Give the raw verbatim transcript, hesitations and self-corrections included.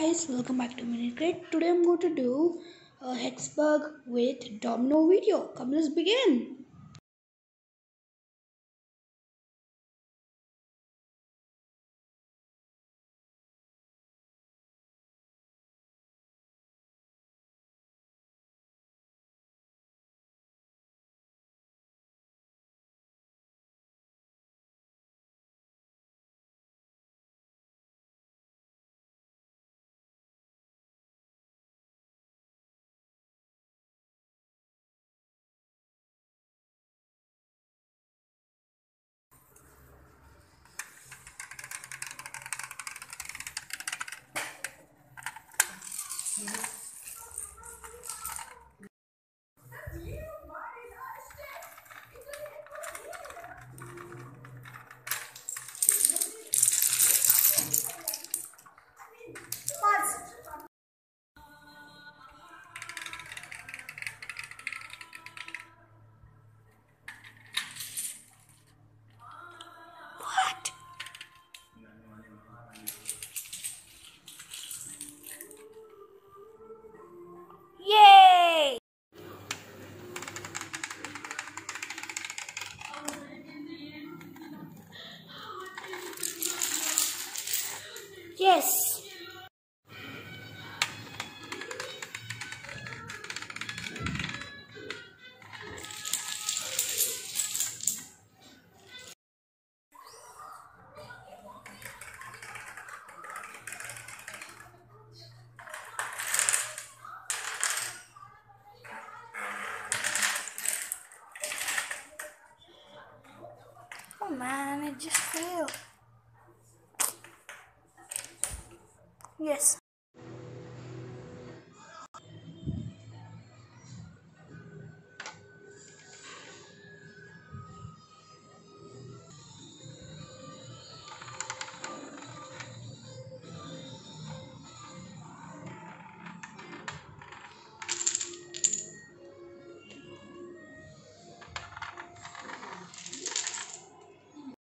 guys, welcome back to Minute Crate. Today I'm going to do a Hexbug with Domino video. Come, let's begin. What? Yay! Yes. Oh man, it just failed. Yes.